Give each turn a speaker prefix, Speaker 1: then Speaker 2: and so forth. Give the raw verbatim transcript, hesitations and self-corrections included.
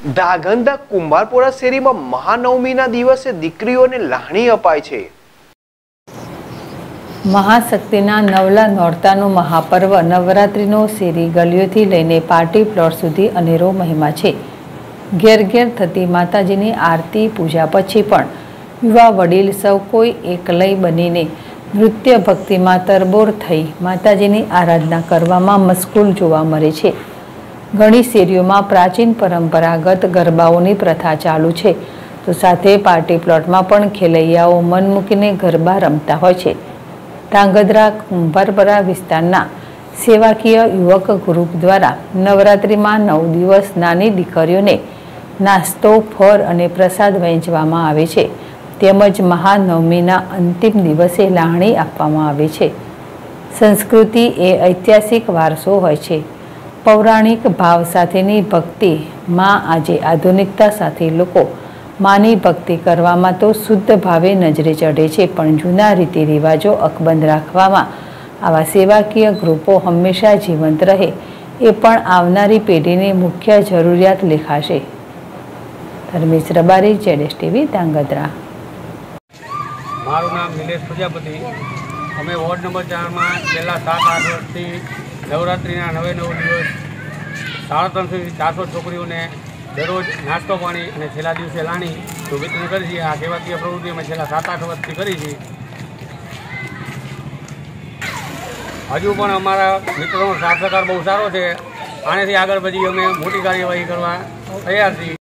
Speaker 1: ધાંગધ્રા કુંભારપુરા શેરીમાં મહાનવમીના દિવસે દીકરીઓને લાહણી અપાય છે।
Speaker 2: મહાશક્તિના નવલા નોરતાનું મહાપર્વ નવરાત્રિનો શેરી ગલીઓથી લઈને પાર્ટી પ્લોટ સુધી અનેરો મહિમા છે। ઘેર ઘેર થતી માતાજીની આરતી પૂજા પછી પણ યુવા વડીલ સૌ કોઈ એકલય બનીને નૃત્ય ભક્તિમાં તરબોળ થઈ માતાજીની આરાધના કરવામાં મશગુલ જોવા મળે છે। ઘણી શેરીઓમાં પ્રાચીન પરંપરાગત ગરબાઓની પ્રથા ચાલુ છે, તો સાથે પાર્ટી પ્લોટમાં પણ ખેલૈયાઓ મન મૂકીને ગરબા રમતા હોય છે। ધાંગધ્રા કુંભારપરા વિસ્તારના સેવાકીય યુવક ગ્રુપ દ્વારા નવરાત્રિમાં નવ દિવસ નાની દીકરીઓને નાસ્તો, ફળ અને પ્રસાદ વહેંચવામાં આવે છે, તેમજ મહાનવમીના અંતિમ દિવસે લાહણી આપવામાં આવે છે। સંસ્કૃતિ એ ઐતિહાસિક વારસો હોય છે। પૌરાણિક ભાવ સાથેની ભક્તિ માં આજે આધુનિકતા સાથે લોકો માની ભક્તિ કરવામાં તો શુદ્ધ ભાવે નજરે ચઢે છે, પણ જૂના રીતિ રિવાજો અકબંધ રાખવામાં આવા સેવાકીય ગ્રુપો હંમેશા જીવંત રહે એ પણ આવનારી પેઢીની મુખ્ય જરૂરિયાત લેખાશે। ધર્મેશ રબારી, જેડેશ ટીવી, ધાંગધ્રા।
Speaker 3: મારું નામ નિલેશ પ્રજાપતિ। અમે વોર્ડ નંબર ચારમાં છેલ્લા સાત આઠ વર્ષથી નવરાત્રિના નવે નવ દિવસ સાડા ત્રણસોથી ચારસો છોકરીઓને દરરોજ નાસ્તો પાણી અને છેલ્લા દિવસે લાણી તો વિતરણ કરી છીએ। આ સેવાકીય પ્રવૃત્તિ અમે છેલ્લા સાત આઠ વર્ષથી કરી છે। હજુ પણ અમારા મિત્રોનો સાથ સહકાર બહુ સારો છે। આનેથી આગળ પછી અમે મોટી કાર્યવાહી કરવા તૈયાર છીએ।